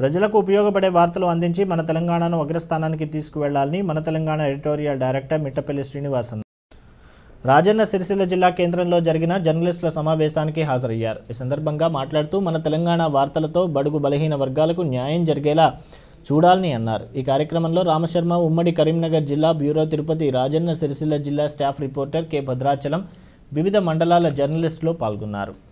ప్రజలకు ఉపయోగపడే వార్తలు అందించి మన తెలంగాణను అగ్రస్థానానికి తీసుకువెళ్లాలని మన తెలంగాణ ఎడిటోరియల్ డైరెక్టర్ మిట్టపల్లి శ్రీనివాస్ అన్నారు. రాజన్న సిరిసిల్ల జిల్లా కేంద్రంలో జరిగిన జర్నలిస్టుల సమావేశానికి హాజరయ్యారు. ఈ సందర్భంగా మాట్లాడుతూ మన తెలంగాణ వార్తలతో బడుగు బలహీన వర్గాలకు న్యాయం జరిగేలా చూడాలని అన్నారు. ఈ కార్యక్రమంలో రామశర్మ, ఉమ్మడి కరీంనగర్ జిల్లా బ్యూరో తిరుపతి, రాజన్న సిరిసిల్ల జిల్లా స్టాఫ్ రిపోర్టర్ కె భద్రాచలం, వివిధ మండలాల జర్నలిస్టులు పాల్గొన్నారు.